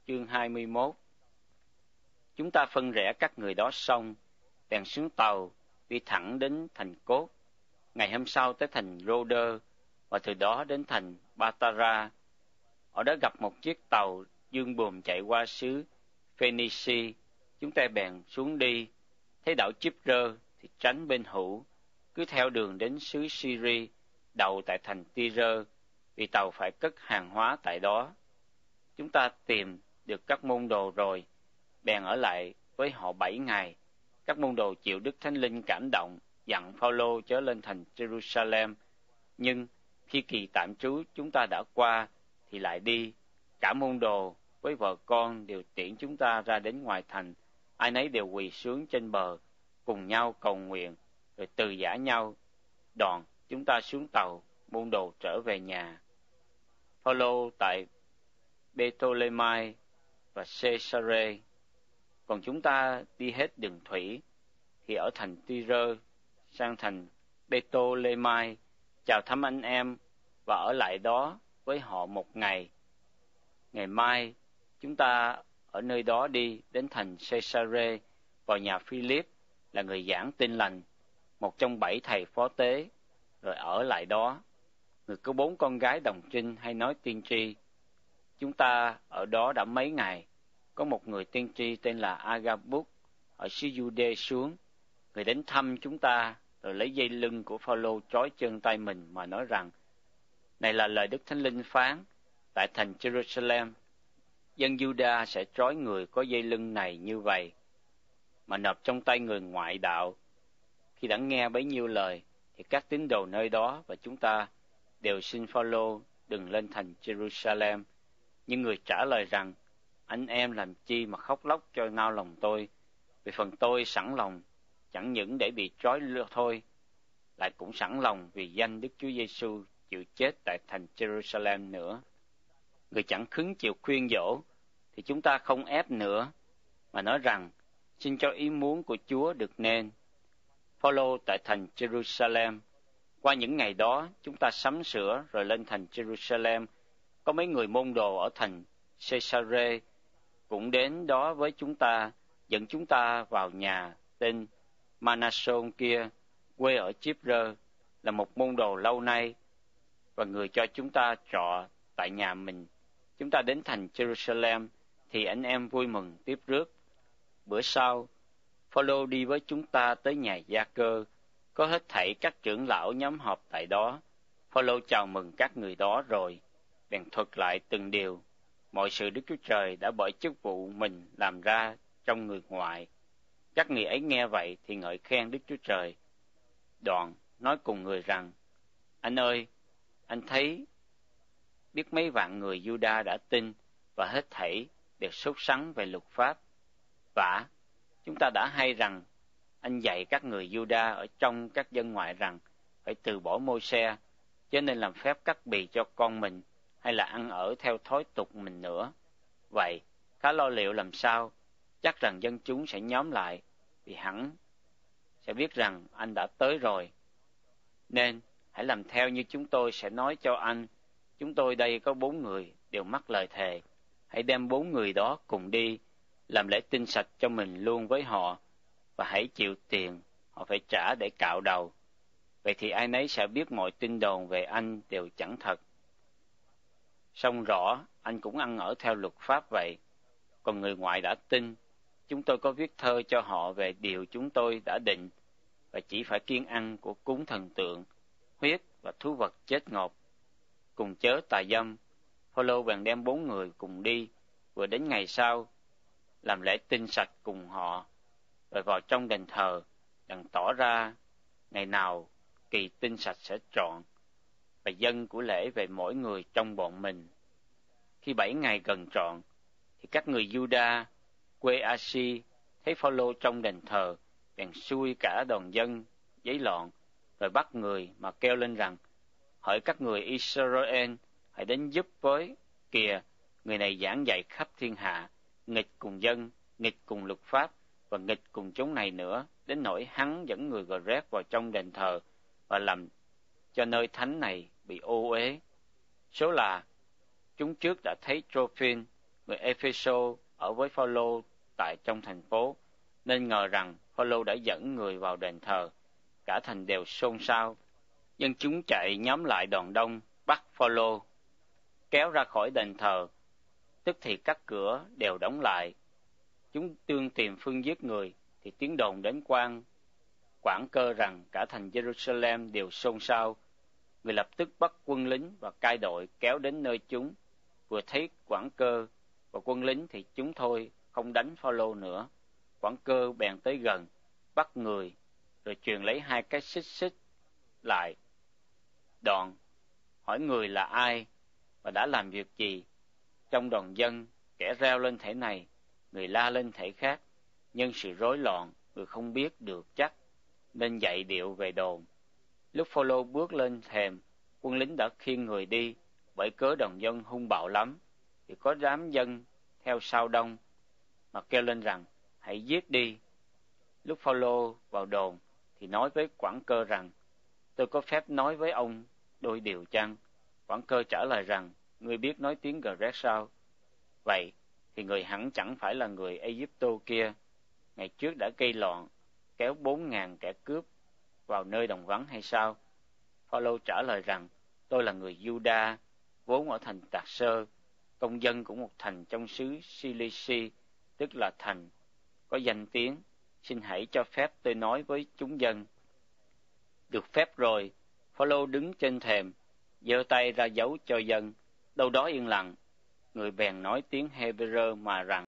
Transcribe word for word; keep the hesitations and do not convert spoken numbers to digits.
chương hai mươi mốt. Chúng ta phân rẽ các người đó xong, bèn xuống tàu, đi thẳng đến thành Cốt. Ngày hôm sau tới thành Rô-đơ, và từ đó đến thành Ba-ta-ra. Ở đó gặp một chiếc tàu dương buồm chạy qua xứ Phê-ni-xi. Chúng ta bèn xuống đi, thấy đảo Chip-rơ thì tránh bên hữu, cứ theo đường đến xứ Syri, đậu tại thành Ti-rơ, vì tàu phải cất hàng hóa tại đó. Chúng ta tìm được các môn đồ rồi, bèn ở lại với họ bảy ngày. Các môn đồ chịu Đức Thánh Linh cảm động, dặn Phao-lô chớ lên thành Jerusalem. Nhưng khi kỳ tạm trú chúng ta đã qua, thì lại đi. Cả môn đồ với vợ con đều tiễn chúng ta ra đến ngoài thành. Ai nấy đều quỳ xuống trên bờ, cùng nhau cầu nguyện, rồi từ giã nhau. Đoạn chúng ta xuống tàu, môn đồ trở về nhà. Phao-lô tại Bê-tô-lê-mai và Sê-sa-rê. Còn chúng ta đi hết đường thủy, thì ở thành Ti-rơ sang thành Bê-tô-lê-mai, chào thăm anh em và ở lại đó với họ một ngày. Ngày mai, chúng ta ở nơi đó đi đến thành Sê-sa-rê, vào nhà Phi-líp là người giảng tin lành, một trong bảy thầy phó tế, rồi ở lại đó. Người có bốn con gái đồng trinh hay nói tiên tri. Chúng ta ở đó đã mấy ngày. Có một người tiên tri tên là Agabus ở xứ Giu-đê xuống. Người đến thăm chúng ta, rồi lấy dây lưng của Phao-lô trói chân tay mình mà nói rằng: này là lời Đức Thánh Linh phán, tại thành Jerusalem, dân Giu-đa sẽ trói người có dây lưng này như vậy, mà nộp trong tay người ngoại đạo. Khi đã nghe bấy nhiêu lời, thì các tín đồ nơi đó và chúng ta đều xin Phao-lô đừng lên thành Jerusalem. Nhưng người trả lời rằng: anh em làm chi mà khóc lóc cho nao lòng tôi, vì phần tôi sẵn lòng chẳng những để bị trói thôi, lại cũng sẵn lòng vì danh Đức Chúa Giêsu chịu chết tại thành Jerusalem nữa. Người chẳng khứng chịu khuyên dỗ, thì chúng ta không ép nữa, mà nói rằng: xin cho ý muốn của Chúa được nên. Phao-lô tại thành Jerusalem. Qua những ngày đó, chúng ta sắm sửa rồi lên thành Jerusalem. Có mấy người môn đồ ở thành Sê-sa-rê cũng đến đó với chúng ta, dẫn chúng ta vào nhà tên Manason kia, quê ở Chip-rơ, là một môn đồ lâu nay, và người cho chúng ta trọ tại nhà mình. Chúng ta đến thành Jerusalem, thì anh em vui mừng tiếp rước. Bữa sau, Phao-lô đi với chúng ta tới nhà Gia-cơ, có hết thảy các trưởng lão nhóm họp tại đó. Phao-lô chào mừng các người đó rồi, bèn thuật lại từng điều, mọi sự Đức Chúa Trời đã bởi chức vụ mình làm ra trong người ngoại. Các người ấy nghe vậy thì ngợi khen Đức Chúa Trời. Đoạn nói cùng người rằng: anh ơi, anh thấy biết mấy vạn người Giu-đa đã tin và hết thảy đều sốt sắng về luật pháp. Vả, chúng ta đã hay rằng anh dạy các người Giu-đa ở trong các dân ngoại rằng phải từ bỏ Mô-se, chứ nên làm phép cắt bì cho con mình, hay là ăn ở theo thói tục mình nữa. Vậy, khá lo liệu làm sao? Chắc rằng dân chúng sẽ nhóm lại, vì hẳn sẽ biết rằng anh đã tới rồi. Nên, hãy làm theo như chúng tôi sẽ nói cho anh. Chúng tôi đây có bốn người đều mắc lời thề. Hãy đem bốn người đó cùng đi, làm lễ tinh sạch cho mình luôn với họ, và hãy chịu tiền họ phải trả để cạo đầu. Vậy thì ai nấy sẽ biết mọi tin đồn về anh đều chẳng thật. Song rõ anh cũng ăn ở theo luật pháp vậy. Còn người ngoại đã tin, chúng tôi có viết thơ cho họ về điều chúng tôi đã định, và chỉ phải kiêng ăn của cúng thần tượng, huyết và thú vật chết ngột, cùng chớ tà dâm. Phao-lô bèn đem bốn người cùng đi, vừa đến ngày sau, làm lễ tinh sạch cùng họ, rồi vào trong đền thờ, đặng tỏ ra ngày nào kỳ tinh sạch sẽ trọn, và dâng của lễ về mỗi người trong bọn mình. Khi bảy ngày gần trọn, thì các người Giu-đa quê A-si thấy Phao-lô trong đền thờ, bèn xui cả đoàn dân giấy loạn, rồi bắt người mà kêu lên rằng: hỡi các người Israel, hãy đến giúp với. Kìa, người này giảng dạy khắp thiên hạ, nghịch cùng dân, nghịch cùng luật pháp, và nghịch cùng chúng này nữa, đến nỗi hắn dẫn người gờ rét vào trong đền thờ và làm cho nơi thánh này bị ô uế. Số là chúng trước đã thấy Trophin, người Ephesos ở với Phaolô tại trong thành phố, nên ngờ rằng Phaolô đã dẫn người vào đền thờ. Cả thành đều xôn xao. Dân chúng chạy nhóm lại đoàn đông, bắt Phaolô, kéo ra khỏi đền thờ. Tức thì các cửa đều đóng lại. Chúng tương tìm phương giết người, thì tiếng đồn đến quan quản cơ rằng cả thành Jerusalem đều xôn xao. Người lập tức bắt quân lính và cai đội kéo đến nơi chúng. Vừa thấy quản cơ và quân lính thì chúng thôi không đánh Phaolô nữa. Quản cơ bèn tới gần, bắt người, rồi truyền lấy hai cái xích xích lại. Đoạn hỏi người là ai và đã làm việc gì. Trong đoàn dân, kẻ reo lên thể này, người la lên thể khác. Nhân sự rối loạn, người không biết được chắc, nên dậy điệu về đồn. Lúc Phaolô bước lên thềm, quân lính đã khiêng người đi, bởi cớ đoàn dân hung bạo lắm, thì có đám dân theo sau đông, mà kêu lên rằng, hãy giết đi. Lúc Phaolô vào đồn, thì nói với quản cơ rằng, tôi có phép nói với ông đôi điều chăng? Quản cơ trả lời rằng, ngươi biết nói tiếng Grecc sao? Vậy thì người hẳn chẳng phải là người Ai-cập kia, ngày trước đã gây loạn, kéo bốn ngàn kẻ cướp vào nơi đồng vắng hay sao? Phaolô trả lời rằng, tôi là người Giu-đa, vốn ở thành Tạc Sơ, công dân của một thành trong xứ Cilici, tức là thành có danh tiếng. Xin hãy cho phép tôi nói với chúng dân. Được phép rồi, Phaolô đứng trên thềm, giơ tay ra dấu cho dân, đâu đó yên lặng. Người bèn nói tiếng Hebrew mà rằng,